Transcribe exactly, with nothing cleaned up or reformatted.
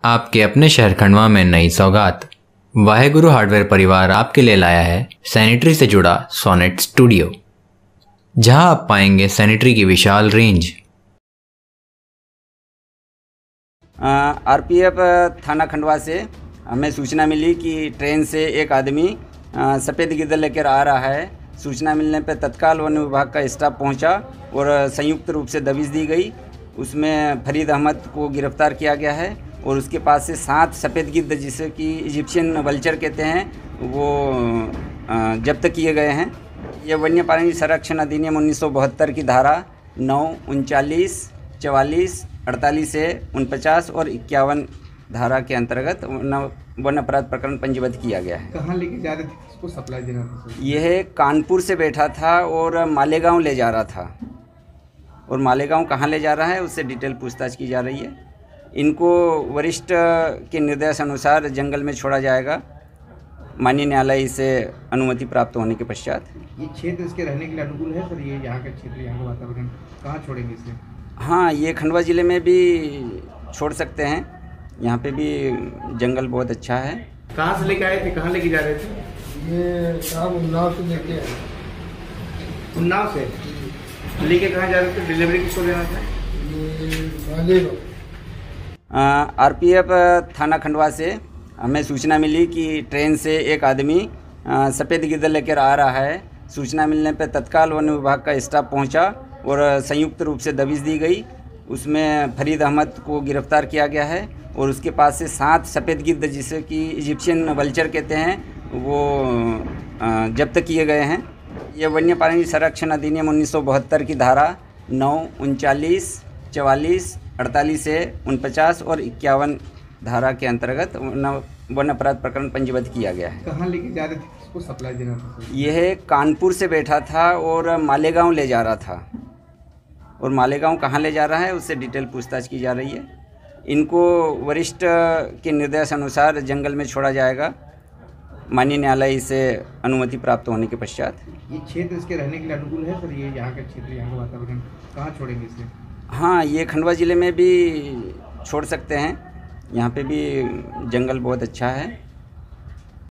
आपके अपने शहर खंडवा में नई सौगात। वाहेगुरु हार्डवेयर परिवार आपके लिए लाया है सैनिटरी से जुड़ा सोनेट स्टूडियो, जहां आप पाएंगे सैनिटरी की विशाल रेंज। आरपीएफ थाना खंडवा से हमें सूचना मिली कि ट्रेन से एक आदमी सफ़ेद गिद्ध लेकर आ रहा है। सूचना मिलने पर तत्काल वन विभाग का स्टाफ पहुंचा और संयुक्त रूप से दबिश दी गई। उसमें फरीद अहमद को गिरफ्तार किया गया है और उसके पास से सात सफ़ेद गिद्ध, जिसे कि इजिप्शियन वल्चर कहते हैं, वो जब्त किए गए हैं। ये वन्य प्राणी संरक्षण अधिनियम उन्नीस सौ बहत्तर की धारा नौ, उनचालीस, चवालीस, अड़तालीस से उनपचास और इक्यावन धारा के अंतर्गत वन अपराध प्रकरण पंजीबद्ध किया गया है। कहाँ लेके जा रहे थे, किसको सप्लाई देना था? यह कानपुर से बैठा था और मालेगांव ले जा रहा था, और मालेगांव कहाँ ले जा रहा है उससे डिटेल पूछताछ की जा रही है। इनको वरिष्ठ के निर्देश अनुसार जंगल में छोड़ा जाएगा, माननीय न्यायालय से अनुमति प्राप्त होने के पश्चात। ये क्षेत्र इसके रहने के लिए अनुकूल है सर? ये यहाँ का क्षेत्र, यहाँ का वातावरण, कहाँ छोड़ेंगे इसे? हाँ, ये खंडवा ज़िले में भी छोड़ सकते हैं। यहाँ पे भी जंगल बहुत अच्छा है। कहाँ से लेके आए थे, कहाँ लेके जा रहे थे? ये साहब उन्नाव से लेके आए। उन्नाव से लेके कहाँ जा रहे थे? डिलीवरी किसको देना था? आरपीएफ थाना खंडवा से हमें सूचना मिली कि ट्रेन से एक आदमी सफ़ेद गिद्ध लेकर आ रहा है। सूचना मिलने पर तत्काल वन विभाग का स्टाफ पहुंचा और संयुक्त रूप से दबिश दी गई। उसमें फरीद अहमद को गिरफ्तार किया गया है और उसके पास से सात सफ़ेद गिद्ध, जिसे कि इजिप्शियन वल्चर कहते हैं, वो जब्त किए गए हैं। ये वन्य प्राणी संरक्षण अधिनियम उन्नीस सौ बहत्तर की धारा नौ, उनचालीस, चवालीस, अड़तालीस से उनपचास और इक्यावन धारा के अंतर्गत वन अपराध प्रकरण पंजीबद्ध किया गया है। कहाँ लेके जा रहे थे, किसको सप्लाई देना था? यह कानपुर से बैठा था और मालेगांव ले जा रहा था, और मालेगांव कहाँ ले जा रहा है उससे डिटेल पूछताछ की जा रही है। इनको वरिष्ठ के निर्देश अनुसार जंगल में छोड़ा जाएगा, माननीय न्यायालय से अनुमति प्राप्त होने के पश्चात। ये क्षेत्र इसके रहने के लिए अनुकूल है सर? ये यहाँ का क्षेत्र, यहाँ का वातावरण, कहाँ छोड़ेंगे इसे? हाँ, ये खंडवा ज़िले में भी छोड़ सकते हैं। यहाँ पे भी जंगल बहुत अच्छा है।